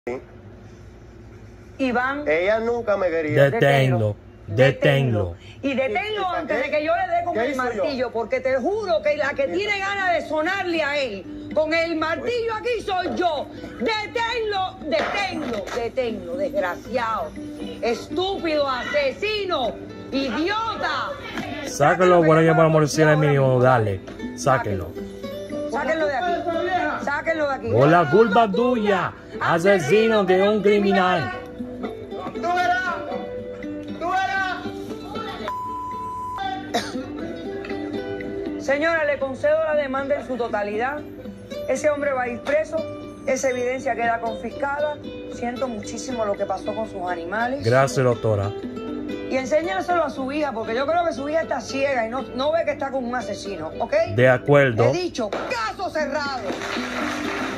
Iván. Ella nunca me quería. Deténlo. Deténlo. Y deténlo antes de que yo le dé con el martillo, porque te juro que la que tiene ganas de sonarle a él con el martillo aquí soy yo. Deténlo, deténlo, deténlo, desgraciado, estúpido, asesino, idiota. Sáquenlo, bueno, yo para morir el mínimo, dale. Sáquenlo. Sáquenlo de aquí. Sáquenlo de aquí. Por la culpa tuya, asesino que es un criminal. ¡Tú verás! ¡Tú verás! Señora, le concedo la demanda en su totalidad. Ese hombre va a ir preso. Esa evidencia queda confiscada. Siento muchísimo lo que pasó con sus animales. Gracias, doctora. Y enséñaselo a su hija, porque yo creo que su hija está ciega y no ve que está con un asesino, ¿ok? De acuerdo. He dicho, caso cerrado.